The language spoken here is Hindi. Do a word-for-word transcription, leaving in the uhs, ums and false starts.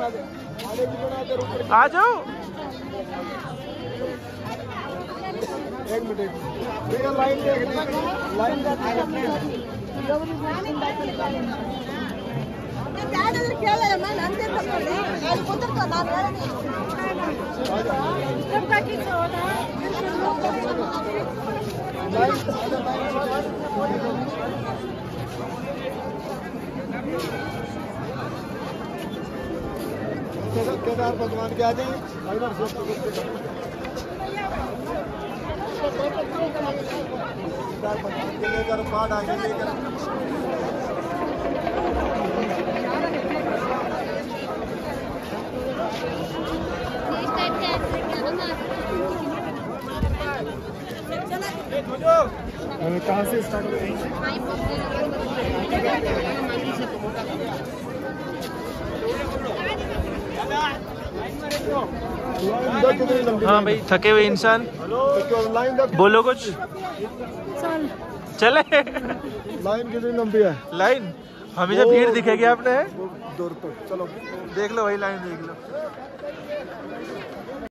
आ जाओ। एक मिनट लाइन लाइन केदार भगवान के आ जाए। लेकर बाढ़ आगे लेकर कहाँ से स्टार्ट करें? हाँ भाई, थके हुए इंसान, बोलो कुछ। चले लाइन कितनी लंबी है? लाइन हमेशा भीड़ दिखेगी आपने। दूर पर चलो देख लो, वही लाइन देख लो।